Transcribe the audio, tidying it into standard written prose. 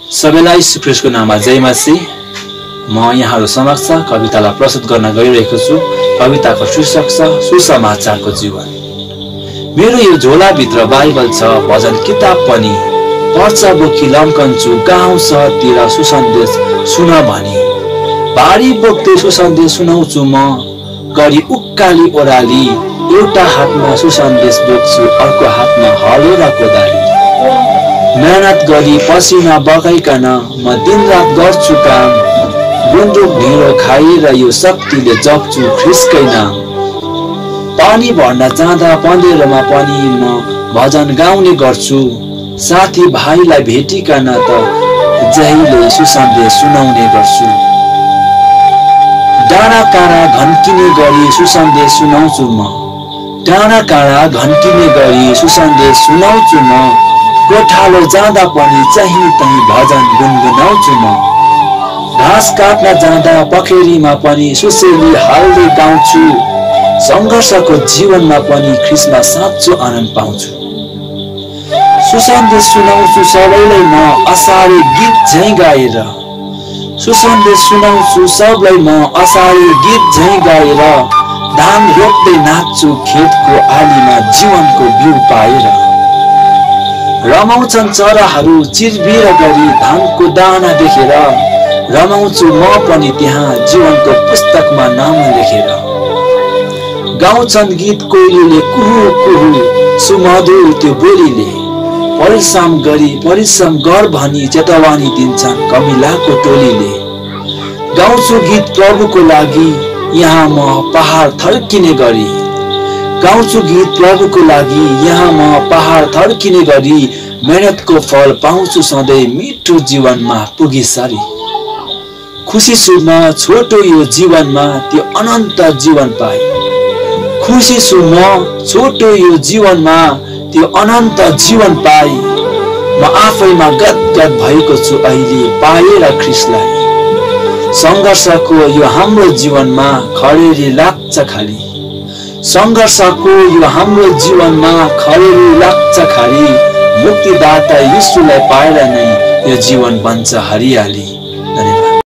सबैलाई यीशु ख्रीष्टको नाममा जय मसीह। म यहाँहरु समक्ष कवितालाई प्रस्तुत गर्न गइरहेको छु। कविताको शीर्षक छ सुसमाचारको जीवन। मेरो यो झोलाभित्र बाइबल छ, भजन किताब पनि पर्छ बोकी लम्कन्छु, गाउँ सहरतिर सुसन्देश सुन भनी। भारी बोक्दै सुसन्देश सुनाउँछु म, गरी उक्काली ओराली। एउटा हातमा सुसन्देश बोक्छु, अर्को हातमा हलो र कोदाली। मेहनत गरी पसिना बगाइकन म दिनरात गर्छु काम। गुन्द्रुक ढिँडो खाएर यो शक्तिले जप्छु ख्रीष्टकै नाम। पानी भर्न जाँदा पँधेरोमा पनि म भजन गाउने गर्छु। साथी भाइलाई भेटिकन त जहिले सुसन्देश सुनाउने गर्छु। डाँडा काँडा घन्किने गरी सुसन्देश सुनाउँछु म। डाँडा काँडा घन्किने गरी सुसन्देश सुनाउँछु म। गोठालो जाँदा पनि चाहिँ तहीँ भजन गुनगुनाउँछु म। घाँस काट्न जाँदा पखेरीमा पनि सुसेली हाल्दै गाउँछु। संघर्षको जीवनमा पनि ख्रीष्टमा साँचो आनन्द पाउँछु। सुसन्देश सुनाउँछु सबैलाई म असारे गीत झैँ गाएर। सुसन्देश सुनाउँछु सबलाई म असारे गीत झैँ गाएर। धान रोप्दै नाच्छु खेतको आलीमा जीवनको बिउ पाएर। रमाउँछन् चराहरू चिरबिर गरी धानको दाना देखेर। रमाउँछु म पनि त्यहाँ जीवनको पुस्तकमा नाम लेखेर। गाउँछन् गीत कोइलीले कुहु कुहु सुमधुर त्यो बोलीले। परिश्रम गर भनी चेतावनी दिन्छन् कमिलाको टोलीले। गाउँछु गीत प्रभुको लागि यहाँ म पहाड थर्किने गरी। गाउँछु गीत प्रभुको लागि यहाँ म पहाड थर्किने गरी। मेहनतको फल पाउँछु सधैँ मिठो जीवनमा पुगिसरी। खुसी छु म छोटो यो जीवनमा त्यो अनन्त जीवन पाए। खुसी छु म छोटो यो जीवनमा त्यो अनन्त जीवन पाए। म आफैमा गदगद भएको छु अहिले पाएर ख्रीष्टलाई। संघर्षको यो हाम्रो जीवनमा खडेरी लाग्छ खाली। संघर्षको यो हाम्रो जीवनमा खडेरी लाग्छ खाली। मुक्तिदाता यीशुलाई पाएर नै यो जीवन बन्छ हरियाली।